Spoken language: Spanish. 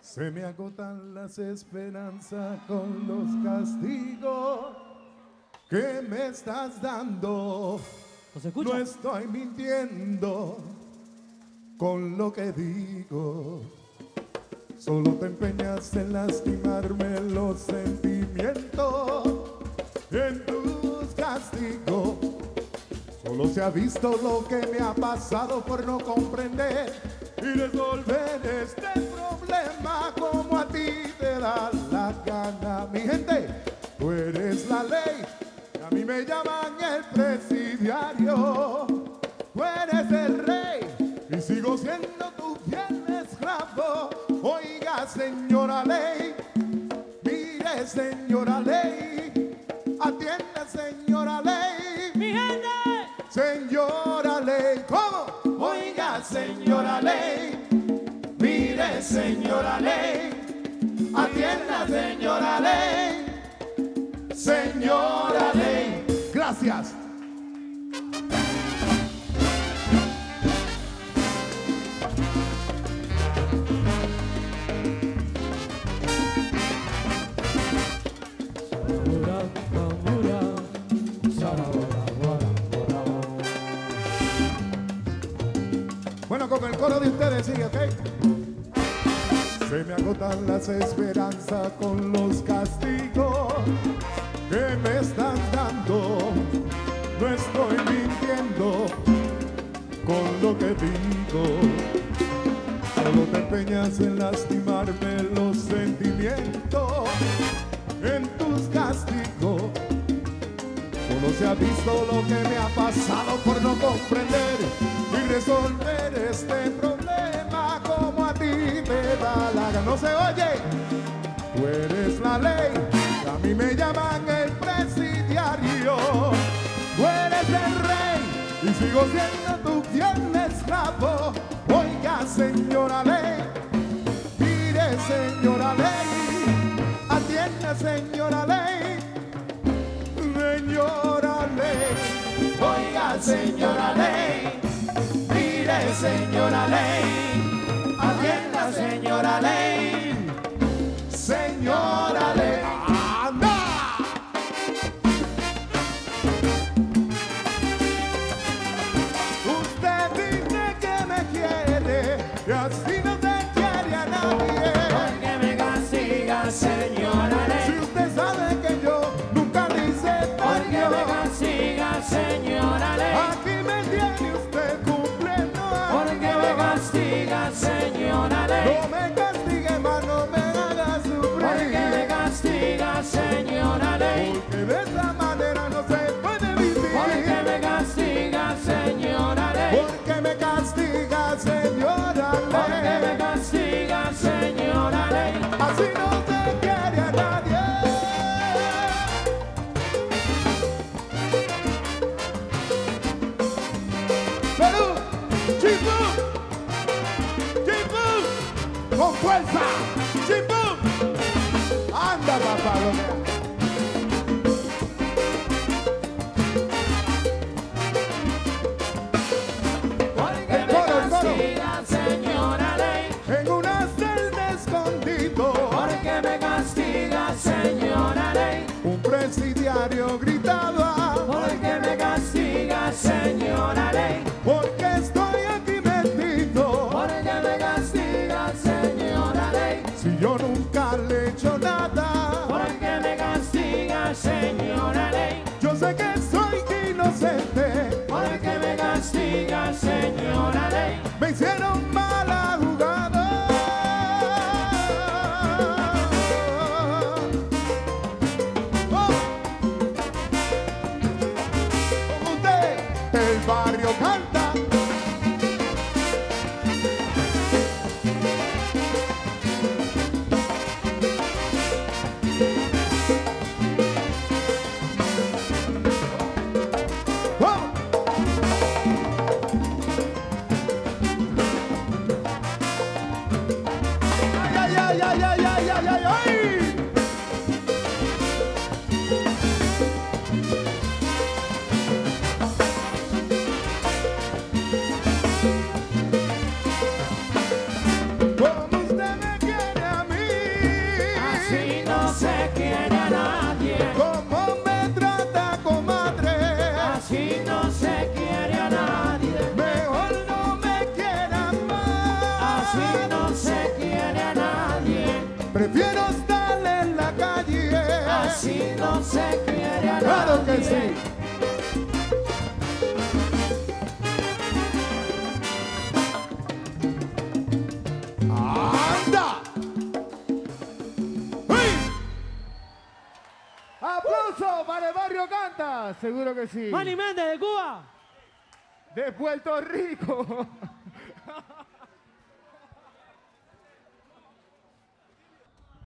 Se me agotan las esperanzas con los castigos que me estás dando. ¿No estoy mintiendo con lo que digo. Solo te empeñas en lastimarme los sentimientos en tus castigos. Solo se ha visto lo que me ha pasado por no comprender y resolver este problema como a ti te da la gana. Mi gente, tú eres la ley, a mí me llaman el presidiario. Tú eres el rey y sigo siendo tu fiel esclavo. Oiga, señora ley, mire, señora ley, atienda, señora ley. ¡Mi gente! Señora ley, ¿cómo? Oiga, señora ley, mire, señora ley, atienda, señora ley, señora ley. Gracias. Bueno, con el coro de ustedes sigue, ¿ok? Se me agotan las esperanzas con los castigos que me están dando. No estoy mintiendo con lo que digo. Solo te empeñas en lastimarme los sentimientos en tus castigos. Solo se ha visto lo que me ha pasado por no comprender y resolver este problema como a ti me da la gana. No se oye, tú eres la ley, a mí me llaman el presidiario. Tú eres el rey y sigo siendo tu fiel esclavo. Oiga, señora ley, mire, señora ley, atiende, señora ley, señora ley. Oiga, señora ley, mire, señora ley, atienda, señora ley, señora ley. ¡Anda! Usted dice que me quiere y así no te quiere a nadie. ¿Por qué me castiga, señora ley? Si usted sabe que yo nunca le hice ¿Por qué daño. me castiga, señora ley? Aquí me tiene usted cumpliendo ¿Por qué me castiga, señora ley? No me castigue más, no me haga sufrir. ¿Por qué me castiga, señora ley? Porque de esa manera no se puede vivir. ¿Por qué me castiga, señora ley? Porque me castiga, señora ¿Por qué me ley. castiga, señora ley? Así no se quiere a nadie. Perú, Chipú, Chipú, con fuerza, Chipú. Anda, papá, lo que- ¿Por qué me coro. castiga, señora ley? En una celda escondido, ¿Por qué me castiga, señora ley? un presidiario gritaba, ¿Por qué me castiga, señora ley? porque estoy aquí metido. ¿Por qué me castiga, señora ley? Si yo nunca le he hecho nada, ¿Por qué me castiga, señora ley? yo sé que soy inocente. ¿Por qué me castiga, señora ley? Me hicieron mala jugada. Oh. Con usted, el barrio canta. Oh. Ay, ay, ay, ay, ay, ay, ay, ay. Como usted me quiere a que sí. ¡Anda! ¡Hey! ¡Aplauso para el barrio Canta! Seguro que sí. Manny Méndez de Cuba. De Puerto Rico.